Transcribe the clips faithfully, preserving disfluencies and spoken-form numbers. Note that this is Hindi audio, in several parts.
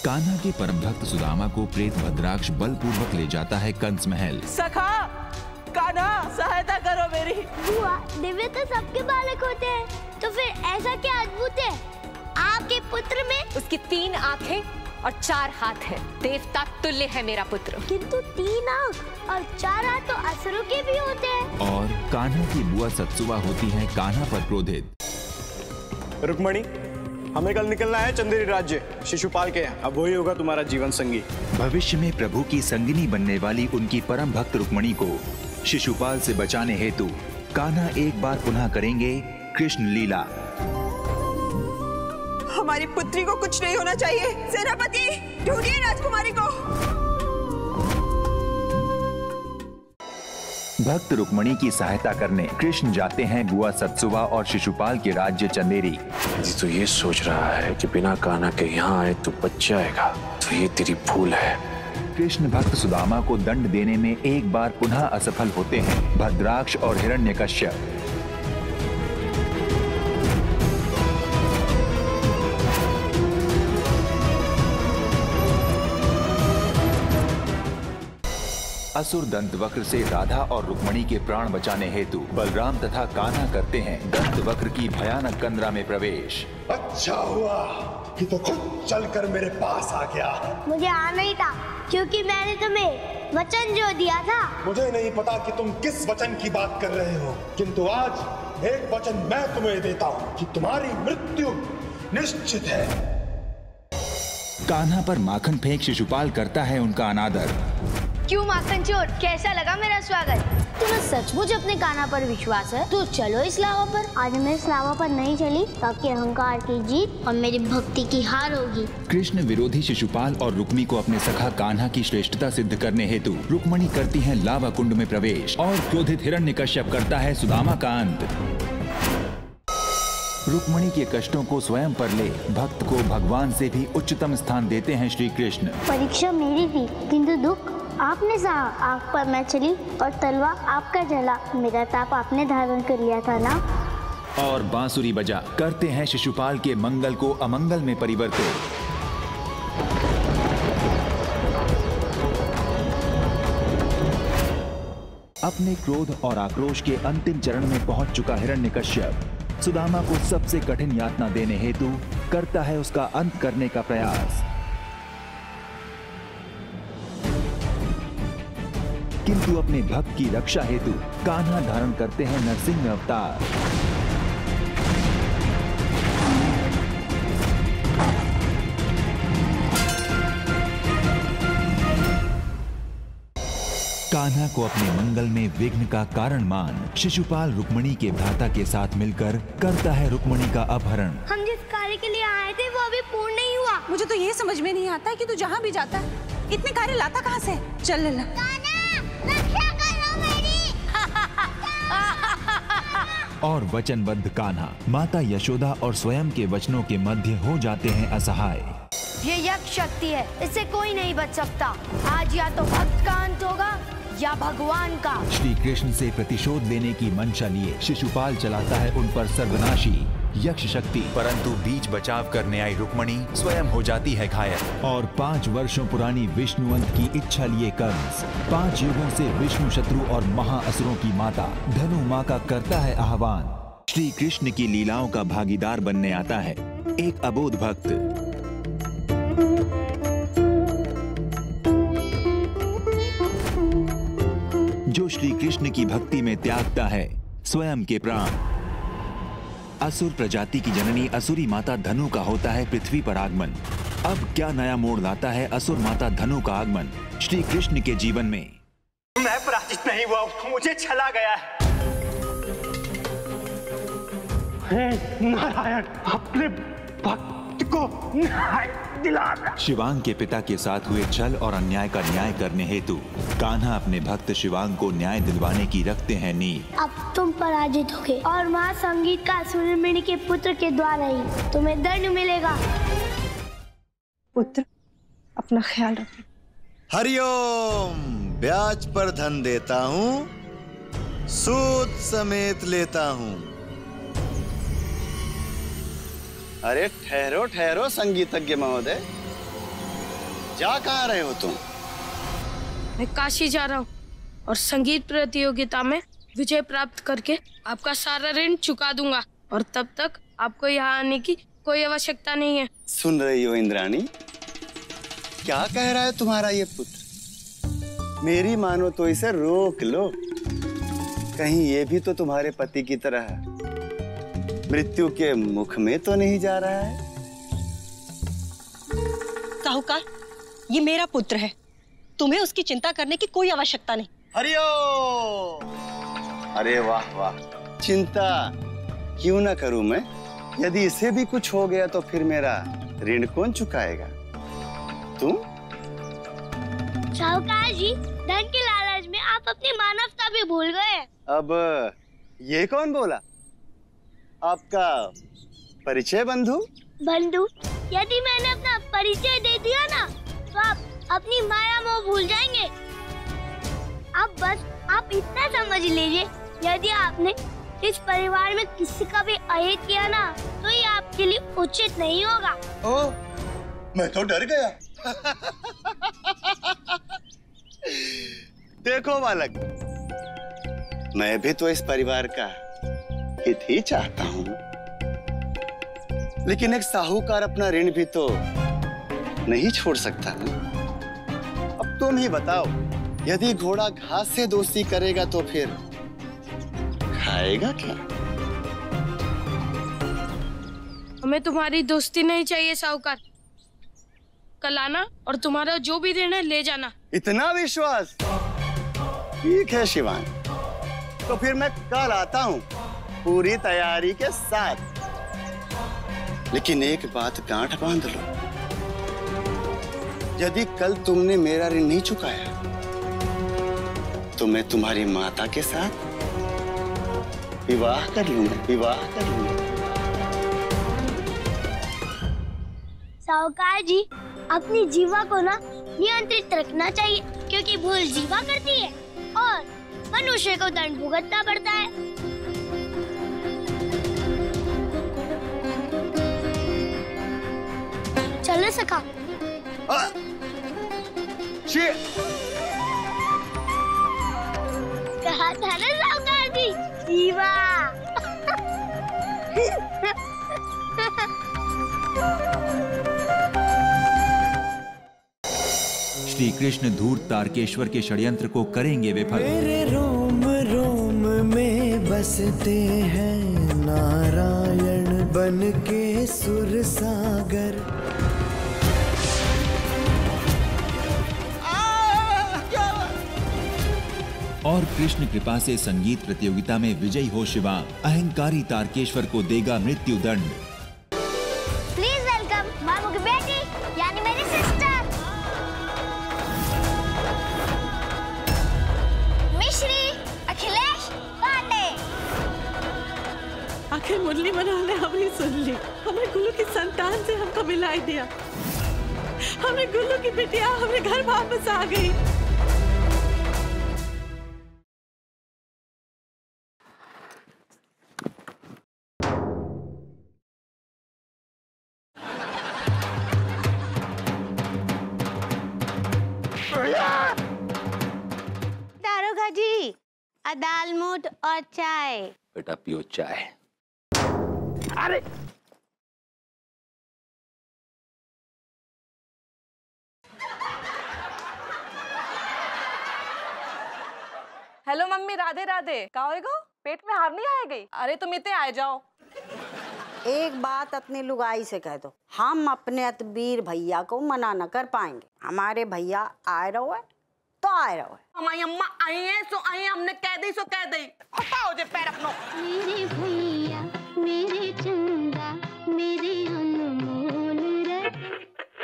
कान्हा के परम भक्त सुदामा को प्रेत भद्राक्ष बलपूर्वक ले जाता है कंस महल। सखा, कान्हा सहायता करो मेरी। बुआ, दिव्य तो सबके बालक होते हैं, तो फिर ऐसा क्या अद्भुत है आपके पुत्र में? उसकी तीन आंखें और चार हाथ है, देवता तुल्य है मेरा पुत्र। किंतु तीन आंख और चार हाथ तो असुरों के भी होते हैं। और कान्हा की बुआ सत्सुवा होती है कान्हा पर क्रोधित। रुक्मणी, हमें कल निकलना है चंदेरी राज्य शिशुपाल के यहाँ। अब वही होगा तुम्हारा जीवन संगी। भविष्य में प्रभु की संगिनी बनने वाली उनकी परम भक्त रुक्मणी को शिशुपाल से बचाने हेतु कान्हा एक बार पुनः करेंगे कृष्ण लीला। हमारी पुत्री को कुछ नहीं होना चाहिए। सेनापति, ढूंढिए राजकुमारी को। भक्त रुक्मणी की सहायता करने कृष्ण जाते हैं बुआ सत्सुवा और शिशुपाल के राज्य चंदेरी। यदि तो ये सोच रहा है कि बिना कान्हा के यहाँ आए तो बच जाएगा, तो ये तेरी भूल है। कृष्ण भक्त सुदामा को दंड देने में एक बार पुनः असफल होते हैं भद्राक्ष और हिरण्यकश्यप। असुर दंत वक्र से राधा और रुक्मणी के प्राण बचाने हेतु बलराम तथा कान्हा करते हैं दंत वक्र की भयानक कंदरा में प्रवेश। अच्छा हुआ कि तो खुद चलकर मेरे पास आ गया। मुझे आना ही था, क्योंकि मैंने तुम्हें वचन जो दिया था। मुझे नहीं पता कि तुम किस वचन की बात कर रहे हो, किंतु आज एक वचन मैं तुम्हें देता हूँ कि तुम्हारी मृत्यु निश्चित है। कान्हा पर माखन फेंक शिशुपाल करता है उनका अनादर। क्यों माखन चोर, कैसा लगा मेरा स्वागत? तुम्हें सचमुच अपने कान्हा पर विश्वास है तो चलो इस लावा पर। आज मैं इस लावा पर नहीं चली ताकि अहंकार की जीत और मेरी भक्ति की हार होगी। कृष्ण विरोधी शिशुपाल और रुक्मी को अपने सखा कान्हा की श्रेष्ठता सिद्ध करने हेतु रुक्मणी करती है लावा कुंड में प्रवेश और क्रोधित हिरण्यकश्यप करता है सुदामा का अंत। रुक्मणी के कष्टों को स्वयं पर ले भक्त को भगवान से भी उच्चतम स्थान देते हैं श्री कृष्ण। परीक्षा मेरी थी, किंतु दुख आपने सहा। आग पर मैं चली और तलवा आपका जला। मेरा ताप आपने धारण कर लिया था ना। और बांसुरी बजा करते हैं शिशुपाल के मंगल को अमंगल में परिवर्तित। अपने क्रोध और आक्रोश के अंतिम चरण में पहुंच चुका हिरण्यकश्यप सुदामा को सबसे कठिन यातना देने हेतु करता है उसका अंत करने का प्रयास। किंतु अपने भक्त की रक्षा हेतु कान्हा धारण करते हैं नरसिंह अवतार। कान्हा को अपने मंगल में विघ्न का कारण मान शिशुपाल रुक्मणी के भ्राता के साथ मिलकर करता है रुक्मणी का अपहरण। हम जिस कार्य के लिए आए थे वो अभी पूर्ण नहीं हुआ। मुझे तो ये समझ में नहीं आता है कि तू जहाँ भी जाता है इतने कार्य लाता कहाँ से? चल लल्ला। रक्षा करो मेरी। और वचनबद्ध कान्हा माता यशोदा और स्वयं के वचनों के मध्य हो जाते हैं असहाय। ये यक्ष शक्ति है, इससे कोई नहीं बच सकता। आज या तो भक्त का अंत होगा या भगवान का। श्री कृष्ण से प्रतिशोध लेने की मंशा लिए शिशुपाल चलाता है उन पर सर्वनाशी यक्ष शक्ति, परंतु बीच बचाव करने आई रुक्मणी स्वयं हो जाती है घायल। और पाँच वर्षों पुरानी विष्णुवंत की इच्छा लिए कंस पाँच युगों से विष्णु शत्रु और महाअसुरों की माता धनु माँ का करता है आह्वान। श्री कृष्ण की लीलाओं का भागीदार बनने आता है एक अबोध भक्त। जो श्री कृष्ण की भक्ति में त्यागता है स्वयं के प्राण। असुर प्रजाति की जननी असुरी माता धनु का होता है पृथ्वी पर आगमन। अब क्या नया मोड़ लाता है असुर माता धनु का आगमन श्री कृष्ण के जीवन में। मैं पराजित नहीं हुआ, मुझे छला गया है। नारायण अपने भक्त को न्याय दिला। शिवांग के पिता के साथ हुए छल और अन्याय का न्याय करने हेतु कान्हा अपने भक्त शिवांग को न्याय दिलवाने की रखते हैं नींव। अब तुम पराजित होगे और माँ संगीत का सुरमणि के पुत्र के द्वारा ही तुम्हें दंड मिलेगा। पुत्र अपना ख्याल रखो। हरिओम। ब्याज पर धन देता हूँ, सूद समेत लेता हूँ। अरे ठहरो ठहरो संगीतज्ञ महोदय, जा कहाँ रहे हो तुम? मैं काशी जा रहा हूँ और संगीत प्रतियोगिता में विजय प्राप्त करके आपका सारा ऋण चुका दूंगा और तब तक आपको यहाँ आने की कोई आवश्यकता नहीं है। सुन रही हो इंद्राणी, क्या कह रहा है तुम्हारा ये पुत्र? मेरी मानो तो इसे रोक लो, कहीं ये भी तो तुम्हारे पति की तरह मृत्यु के मुख में तो नहीं जा रहा है। साहूकार, ये मेरा पुत्र है, तुम्हें उसकी चिंता करने की कोई आवश्यकता नहीं। हरिओ! अरे वाह वाह, चिंता क्यों ना करूं मैं? यदि इसे भी कुछ हो गया तो फिर मेरा ऋण कौन चुकाएगा? तुम? साहूकार जी, धन के लालच में आप अपनी मानवता भी भूल गए। अब ये कौन बोला? आपका परिचय बंधु? बंधु, यदि मैंने अपना परिचय दे दिया ना तो आप अपनी माया मोह भूल जाएंगे। अब बस आप इतना समझ लीजिए, यदि आपने इस परिवार में किसी का भी अहित किया ना तो ये आपके लिए उचित नहीं होगा। ओ, मैं तो डर गया। देखो बालक, मैं भी तो इस परिवार का हित ही चाहता हूँ, लेकिन एक साहूकार अपना ऋण भी तो नहीं छोड़ सकता ना। अब तुम ही बताओ, यदि घोड़ा घास से दोस्ती करेगा तो फिर खाएगा क्या? हमें तुम्हारी दोस्ती नहीं चाहिए साहूकार। कल आना और तुम्हारा जो भी ऋण है ले जाना। इतना विश्वास? ठीक है शिवान, तो फिर मैं कल आता हूँ पूरी तैयारी के साथ। लेकिन एक बात गांठ बांध लो, यदि कल तुमने मेरा ऋण नहीं चुकाया तो मैं तुम्हारी माता के साथ विवाह कर लूंगा, विवाह कर लूंगा। साहूकार जी, अपनी जीवा को ना नियंत्रित रखना चाहिए, क्योंकि भूल जीवा करती है और मनुष्य को दंड भुगतना पड़ता है। चलो सखा। कहा था ना साहूकार जी, जीवा। श्री कृष्ण धूर्त तारकेश्वर के षड्यंत्र को करेंगे विफल। मेरे रोम रोम में बसते हैं नारायण बन के सुर सागर। और कृष्ण कृपा से संगीत प्रतियोगिता में विजयी हो शिवांग, अहंकारी तारकेश्वर को देगा मृत्यु दंड। प्लीज वेलकम बाबू की बेटी, यानी मेरी सिस्टर मिश्री अखिलेश पांडे। आखिर मुरली मनोहर ने हमारी सुन ली, हमने गुल्लू की संतान से हमको मिलाई दिया। हमने गुल्लू की बिटिया हमारे घर वापस आ गई। दारोगा जी, दालमोट और चाय। बेटा पियो चाय। अरे हेलो मम्मी, राधे राधे। कहाँ हो गो? पेट में हार नहीं आए गई? अरे तुम इतने आए जाओ। एक बात अपनी लुगाई से कह दो, हम अपने अतबीर भैया को मना न कर पाएंगे। हमारे भैया आए रहो है तो आए रहो है। हमारी अम्मा आई है सो आई, हमने कह दी सो कह दी। हटाओ जे पैर अपनो। मेरे भैया मेरे चंदा मेरे अनमोल रे।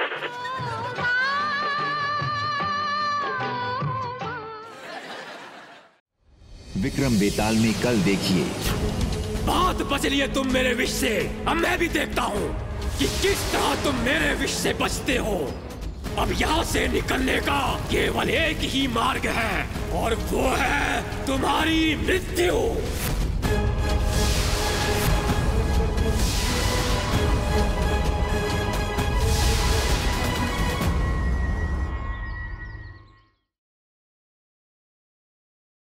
विक्रम बेताल में कल देखिए। बहुत बच लिए तुम मेरे विष से, अब मैं भी देखता हूँ कि किस तरह तुम मेरे विष से बचते हो। अब यहाँ से निकलने का केवल एक ही मार्ग है और वो है तुम्हारी मृत्यु।